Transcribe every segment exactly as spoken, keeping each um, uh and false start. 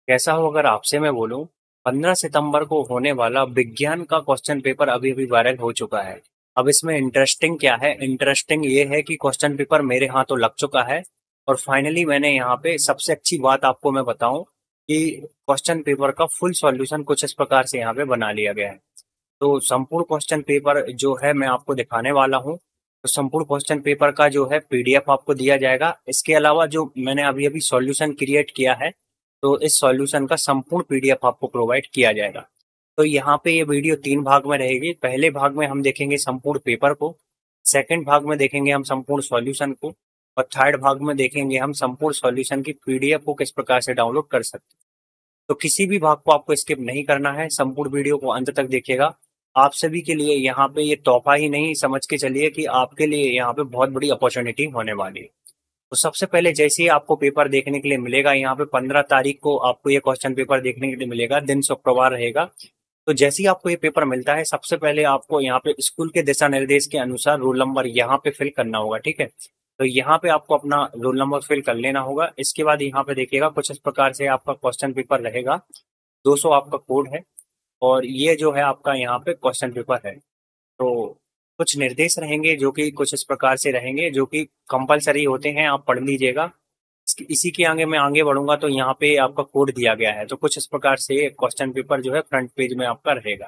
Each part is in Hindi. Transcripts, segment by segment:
कैसा हो अगर आपसे मैं बोलूं पंद्रह सितंबर को होने वाला विज्ञान का क्वेश्चन पेपर अभी अभी वायरल हो चुका है। अब इसमें इंटरेस्टिंग क्या है? इंटरेस्टिंग ये है कि क्वेश्चन पेपर मेरे हाथों लग चुका है और फाइनली मैंने यहाँ पे सबसे अच्छी बात आपको मैं बताऊं कि क्वेश्चन पेपर का फुल सॉल्यूशन कुछ इस प्रकार से यहाँ पे बना लिया गया है। तो संपूर्ण क्वेश्चन पेपर जो है मैं आपको दिखाने वाला हूँ। तो संपूर्ण क्वेश्चन पेपर का जो है पीडीएफ आपको दिया जाएगा। इसके अलावा जो मैंने अभी अभी सॉल्यूशन क्रिएट किया है तो इस सॉल्यूशन का संपूर्ण पीडीएफ आपको प्रोवाइड किया जाएगा। तो यहाँ पे ये वीडियो तीन भाग में रहेगी। पहले भाग में हम देखेंगे संपूर्ण पेपर को, सेकंड भाग में देखेंगे हम संपूर्ण सॉल्यूशन को और थर्ड भाग में देखेंगे हम संपूर्ण सॉल्यूशन की पीडीएफ को किस प्रकार से डाउनलोड कर सकते हैं। तो किसी भी भाग को आपको स्किप नहीं करना है, संपूर्ण वीडियो को अंत तक देखिएगा। आप सभी के लिए यहाँ पे ये तोहफा ही नहीं समझ के चलिए कि आपके लिए यहाँ पे बहुत बड़ी अपॉर्चुनिटी होने वाली है। तो सबसे पहले जैसे ही आपको पेपर देखने के लिए मिलेगा, यहाँ पे पंद्रह तारीख को आपको ये क्वेश्चन पेपर देखने के लिए मिलेगा, दिन शुक्रवार रहेगा। तो जैसे ही आपको ये पेपर मिलता है सबसे पहले आपको यहाँ पे स्कूल के दिशा निर्देश के अनुसार रोल नंबर यहाँ पे फिल करना होगा, ठीक है। तो यहाँ पे आपको अपना रोल नंबर फिल कर लेना होगा। इसके बाद यहाँ पे देखिएगा कुछ इस प्रकार से आपका क्वेश्चन पेपर रहेगा। दो सौ आपका कोड है और ये जो है आपका यहाँ पे क्वेश्चन पेपर है। तो कुछ निर्देश रहेंगे जो कि कुछ इस प्रकार से रहेंगे जो कि कंपलसरी होते हैं, आप पढ़ लीजिएगा। इसकी- इसी के आगे मैं आगे बढ़ूंगा तो यहाँ पे आपका कोड दिया गया है। तो कुछ इस प्रकार से क्वेश्चन पेपर जो है फ्रंट पेज में आपका रहेगा।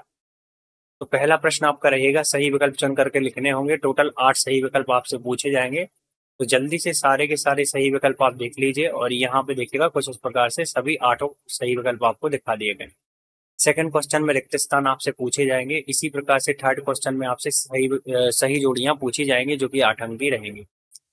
तो पहला प्रश्न आपका रहेगा, सही विकल्प चुन करके लिखने होंगे। टोटल आठ सही विकल्प आपसे पूछे जाएंगे। तो जल्दी से सारे के सारे सही विकल्प आप देख लीजिए और यहाँ पे देखिएगा कुछ इस प्रकार से सभी आठों सही विकल्प आपको दिखा दिए गए। सेकंड क्वेश्चन में रिक्त स्थान आपसे पूछे जाएंगे। इसी प्रकार से थर्ड क्वेश्चन में आपसे सही अ, सही जोड़ियां पूछी जाएंगी जो कि आठ अंक की रहेंगी।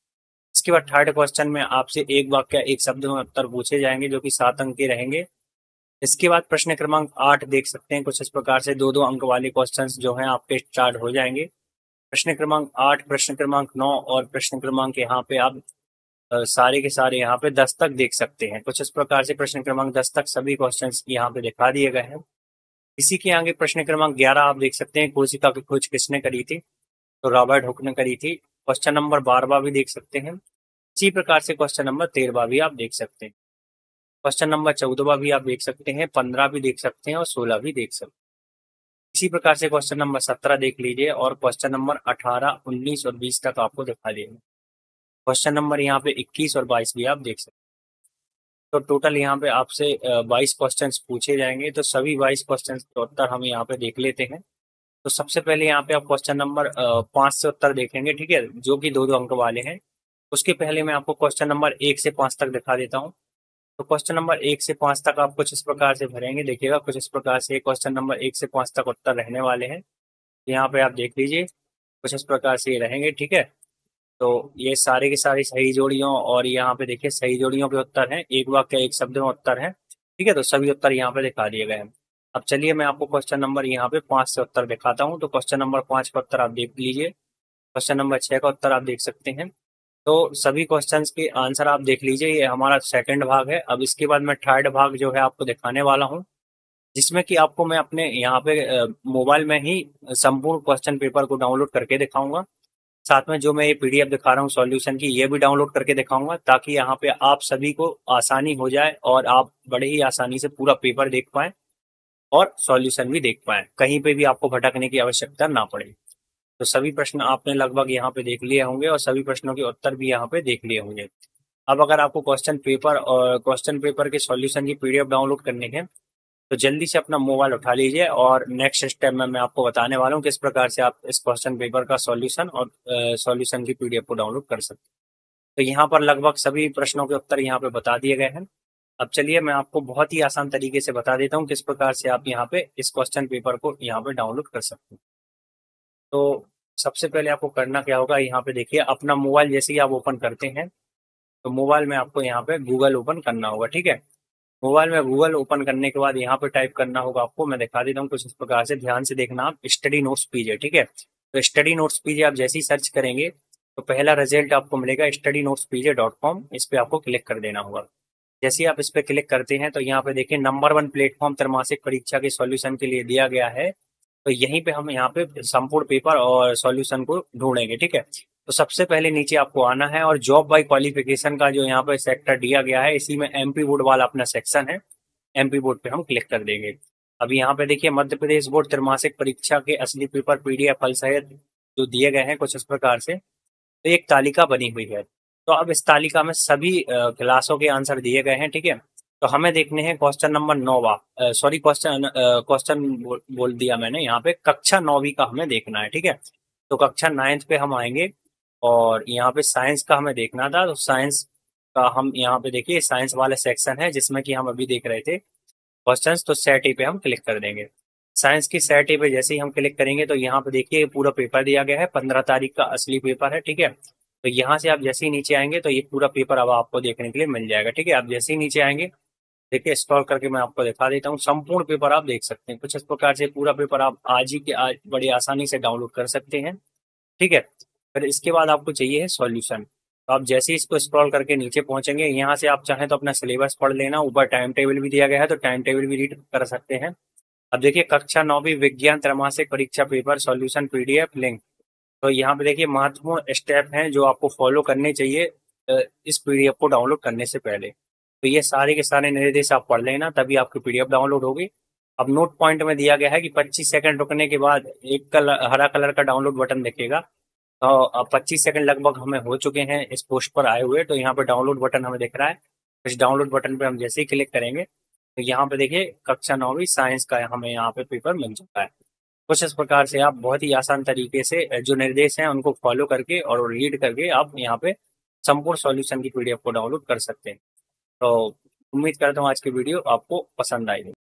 इसके बाद थर्ड क्वेश्चन में आपसे एक वाक्य एक शब्द में उत्तर पूछे जाएंगे जो कि सात अंक के रहेंगे। इसके बाद प्रश्न क्रमांक आठ देख सकते हैं, कुछ इस प्रकार से दो दो अंक वाले क्वेश्चंस जो हैं आपके स्टार्ट हो जाएंगे। प्रश्न क्रमांक आठ, प्रश्न क्रमांक नौ और प्रश्न क्रमांक यहाँ पे आप अ, सारे के सारे यहाँ पे दस तक देख सकते हैं। कुछ इस प्रकार से प्रश्न क्रमांक दस तक सभी क्वेश्चंस यहाँ पे दिखा दिए गए हैं। इसी के आगे प्रश्न क्रमांक ग्यारह आप देख सकते हैं, कोशिका की खोज किसने करी थी? तो रॉबर्ट हुक ने करी थी। क्वेश्चन नंबर बारहवां भी देख सकते हैं। इसी प्रकार से क्वेश्चन नंबर तेरहवां भी आप देख सकते हैं। क्वेश्चन नंबर चौदहवां भी आप देख सकते हैं, पंद्रह भी देख सकते हैं और सोलह भी देख सकते हैं। इसी प्रकार से क्वेश्चन नंबर सत्रह देख लीजिए और क्वेश्चन नंबर अठारह, उन्नीस और बीस तक आपको दिखा देंगे। क्वेश्चन नंबर यहाँ पे इक्कीस और बाईस भी आप देख सकते हैं। तो टोटल यहाँ पे आपसे बाईस क्वेश्चंस पूछे जाएंगे। तो सभी बाईस क्वेश्चंस के उत्तर हम यहाँ पे देख लेते हैं। तो सबसे पहले यहाँ पे आप क्वेश्चन नंबर पाँच से उत्तर देखेंगे, ठीक है, जो कि दो दो अंक वाले हैं। उसके पहले मैं आपको क्वेश्चन नंबर एक से पाँच तक दिखा देता हूँ। तो क्वेश्चन नंबर एक से पाँच तक आप कुछ इस प्रकार से भरेंगे। देखिएगा कुछ इस प्रकार से क्वेश्चन नंबर एक से पाँच तक उत्तर रहने वाले हैं। यहाँ पे आप देख लीजिए कुछ इस प्रकार से ये रहेंगे, ठीक है। तो ये सारे के सारे सही जोड़ियों और यहाँ पे देखिए सही जोड़ियों के उत्तर हैं, एक वाक्य एक शब्द में उत्तर है, ठीक है। तो सभी उत्तर यहाँ पे दिखा दिए गए हैं। अब चलिए मैं आपको क्वेश्चन नंबर यहाँ पे पाँच से उत्तर दिखाता हूँ। तो क्वेश्चन नंबर पाँच का उत्तर आप देख लीजिए। क्वेश्चन नंबर छह का उत्तर आप देख सकते हैं। तो सभी क्वेश्चंस के आंसर आप देख लीजिए। ये हमारा सेकंड भाग है। अब इसके बाद मैं थर्ड भाग जो है आपको दिखाने वाला हूँ, जिसमें कि आपको मैं अपने यहाँ पे मोबाइल में ही संपूर्ण क्वेश्चन पेपर को डाउनलोड करके दिखाऊंगा। साथ में जो मैं ये पीडीएफ दिखा रहा हूँ सॉल्यूशन की, ये भी डाउनलोड करके दिखाऊंगा ताकि यहाँ पे आप सभी को आसानी हो जाए और आप बड़े ही आसानी से पूरा पेपर देख पाएं और सॉल्यूशन भी देख पाएं, कहीं पे भी आपको भटकने की आवश्यकता ना पड़े। तो सभी प्रश्न आपने लगभग यहाँ पे देख लिए होंगे और सभी प्रश्नों के उत्तर भी यहाँ पे देख लिए होंगे। अब अगर आपको क्वेश्चन पेपर और क्वेश्चन पेपर के सॉल्यूशन की पीडीएफ डाउनलोड करनी है तो जल्दी से अपना मोबाइल उठा लीजिए और नेक्स्ट स्टेप में मैं आपको बताने वाला हूँ किस प्रकार से आप इस क्वेश्चन पेपर का सॉल्यूशन और सॉल्यूशन की पीडीएफ को डाउनलोड कर सकते हैं। तो यहाँ पर लगभग सभी प्रश्नों के उत्तर यहाँ पे बता दिए गए हैं। अब चलिए मैं आपको बहुत ही आसान तरीके से बता देता हूँ किस प्रकार से आप यहाँ पे इस क्वेश्चन पेपर को यहाँ पे डाउनलोड कर सकते हैं। तो सबसे पहले आपको करना क्या होगा, यहाँ पे देखिए अपना मोबाइल जैसे ही आप ओपन करते हैं तो मोबाइल में आपको यहाँ पे गूगल ओपन करना होगा, ठीक है। मोबाइल में गूगल ओपन करने के बाद यहाँ पे टाइप करना होगा आपको, मैं दिखा देता हूँ कुछ इस प्रकार से, ध्यान से देखना आप, स्टडी नोट्स पीजे, ठीक है। तो स्टडी नोट्स पीजे आप जैसे ही सर्च करेंगे तो पहला रिजल्ट आपको मिलेगा study notes PJ dot com. इस पे आपको क्लिक कर देना होगा। जैसे ही आप इस पे क्लिक करते हैं तो यहाँ पे देखिए नंबर वन प्लेटफॉर्म त्रैमासिक परीक्षा के सॉल्यूशन के लिए दिया गया है। तो यहीं पे हम यहाँ पे संपूर्ण पेपर और सॉल्यूशन को ढूंढेंगे, ठीक है। तो सबसे पहले नीचे आपको आना है और जॉब बाय क्वालिफिकेशन का जो यहाँ पे सेक्टर दिया गया है, इसी में एमपी वुड वाला अपना सेक्शन है। एमपी बोर्ड पे हम क्लिक कर देंगे। अब यहाँ पे देखिए मध्य प्रदेश बोर्ड त्रैमासिक परीक्षा के असली पेपर पीडीएफ फल सहित जो दिए गए हैं कुछ इस प्रकार से, तो एक तालिका बनी हुई है। तो अब इस तालिका में सभी क्लासों के आंसर दिए गए हैं, ठीक है। तो हमें देखने हैं क्वेश्चन नंबर नौवा, सॉरी क्वेश्चन क्वेश्चन बोल दिया मैंने, यहाँ पे कक्षा नौवीं का हमें देखना है, ठीक है। तो कक्षा नाइन्थ पे हम आएंगे और यहाँ पे साइंस का हमें देखना था। तो साइंस का हम यहाँ पे देखिए साइंस वाला सेक्शन है जिसमें कि हम अभी देख रहे थे क्वेश्चंस, तो सेट ए पे हम क्लिक कर देंगे। साइंस की सेट ए पे जैसे ही हम क्लिक करेंगे तो यहाँ पे देखिए पूरा पेपर दिया गया है, पंद्रह तारीख का असली पेपर है, ठीक है। तो यहाँ से आप जैसे ही नीचे आएंगे तो ये पूरा पेपर अब आपको देखने के लिए मिल जाएगा, ठीक है। आप जैसे ही नीचे आएंगे देखिए स्क्रॉल करके मैं आपको दिखा देता हूँ, संपूर्ण पेपर आप देख सकते हैं। कुछ इस प्रकार से पूरा पेपर आप आज ही के आज बड़ी आसानी से डाउनलोड कर सकते हैं, ठीक है। फिर इसके बाद आपको चाहिए है सॉल्यूशन। तो आप जैसे ही इसको स्क्रॉल करके नीचे पहुंचेंगे, यहाँ से आप चाहें तो अपना सिलेबस पढ़ लेना, ऊपर टाइम टेबल भी दिया गया है तो टाइम टेबल भी रीड कर सकते हैं। अब देखिए कक्षा नौवीं विज्ञान त्रैमासिक परीक्षा पेपर सॉल्यूशन पीडीएफ लिंक। तो यहाँ पे देखिए महत्वपूर्ण स्टेप हैं जो आपको फॉलो करने चाहिए इस पीडीएफ को डाउनलोड करने से पहले। तो ये सारे के सारे निर्देश आप पढ़ लेना, तभी आपकी पीडीएफ डाउनलोड होगी। अब नोट पॉइंट में दिया गया है कि पच्चीस सेकंड रुकने के बाद एक कलर हरा कलर का डाउनलोड बटन दिखेगा। तो अब पच्चीस सेकंड लगभग हमें हो चुके हैं इस पोस्ट पर आए हुए, तो यहाँ पे डाउनलोड बटन हमें दिख रहा है। इस डाउनलोड बटन पे हम जैसे ही क्लिक करेंगे तो यहाँ पे देखिए कक्षा नौवीं साइंस का हमें यहाँ पे पेपर मिल चुका है। कुछ इस प्रकार से आप बहुत ही आसान तरीके से जो निर्देश हैं उनको फॉलो करके और रीड करके आप यहाँ पे संपूर्ण सॉल्यूशन की पीडीएफ को डाउनलोड कर सकते हैं। तो उम्मीद करता हूँ आज की वीडियो आपको पसंद आई।